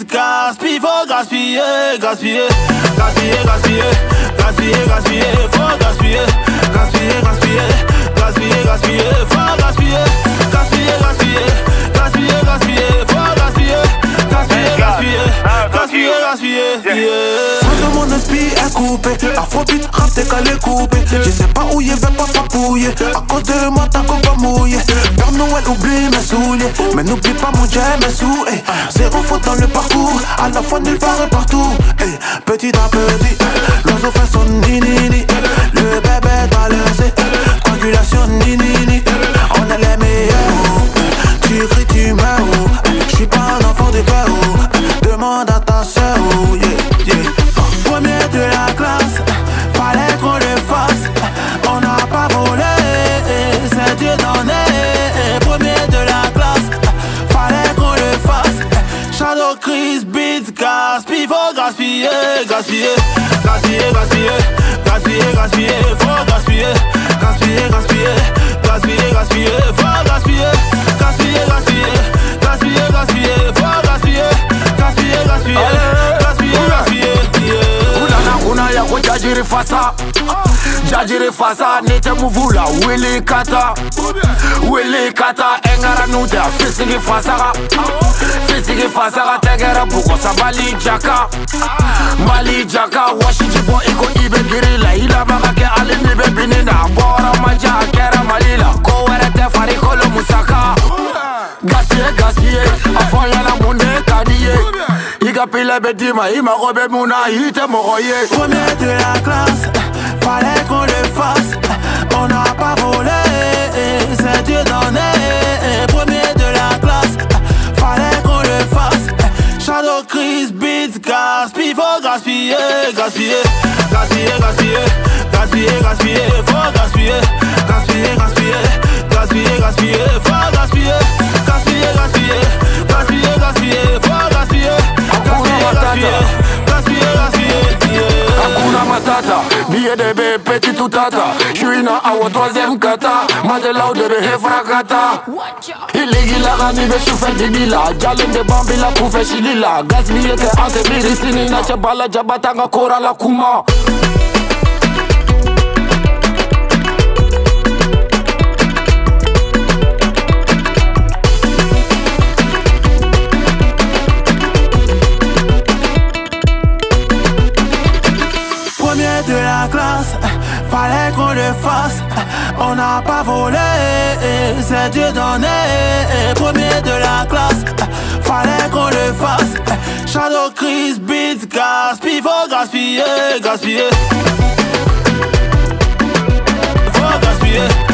gaspille, faut gaspiller, gaspiller, gaspiller, gaspiller, gaspiller, gaspiller, faut gaspiller, gaspiller, gaspiller, gaspiller, gaspiller, faut gaspiller, gaspiller, gaspiller, gaspiller, gaspiller, faut gaspiller, gaspiller, gaspiller, gaspiller, gaspiller. Quand mon esprit est coupé, afrobeat, rap t'es qu'à les couper. Je sais pas où il va pas papouiller. À cause de moi ta coupe va mouiller. Père Noël oublie mes souliers, mais n'oublie pas mon jet, mes sous. Zéro faute dans le parcours, à la fois nulle part et partout. Petit à petit, l'oiseau fait son ni-ni-ni. Le bébé t'a laissé, coagulation ni-ni-ni. On est les meilleurs, tu cries, tu meurs. J'suis pas un enfant de peur, demande à ta soeur. Premier de la classe, fallait qu'on le fasse. On n'a pas volé, c'est Dieu donné. Premier de la classe, fallait qu'on le fasse. Shadow Chris, beats, gaspille, faut gaspiller, gaspiller, gaspiller, gaspiller, gaspiller, gaspiller, faut gaspiller, gaspiller, gaspiller, gaspiller, gaspiller, faut gaspiller, gaspiller, gaspiller, gaspiller, gaspiller, faut gaspiller, gaspiller, gaspiller, gaspiller, gaspiller. Una ya ko jajiri fasa, jajiri fasa nite muvula Willy Kata, Willy Kata engara nuta fisigi fasara, fisigi fasara tegera buko sa Mali Jaka, Mali Jaka washijibo iko ibe girila ila baka ke alimi be binina bora maja kera malila ko werete fariko lo musaka. Gaspiller, gaspiller, afoya la monde kadiye. Iga pile bedima, ima robe mouna, ite moroye. Premier de la classe, fallait qu'on le fasse. On n'a pas volé, c'est Dieu donné. Premier de la classe, fallait qu'on le fasse. Shadow Chris, beats, gaspille, faut gaspiller, gaspiller, gaspiller, gaspiller, gaspiller, gaspiller, faut gaspiller, gaspiller, gaspiller, gaspiller, gaspiller, faut gaspiller, gaspiller, gaspiller, gaspiller, gaspiller, faut gaspiller, gaspiller, gaspiller, gaspiller. Hakuna Matata, billet de bé, petit tout tata. J'suis na awa troisième kata, Madelau de bé hefrakata. Iligi la rani be choufe dibila, Jalen de bambila koufe chilila. Gaspiller ke ante birisini na chabala jabatanga kora la kuma. De la classe, fallait qu'on le fasse. On n'a pas volé, c'est Dieu donné. Premier de la classe, fallait qu'on le fasse. Shadow Chris, beats, gaspille, faut gaspiller, gaspiller, faut gaspiller.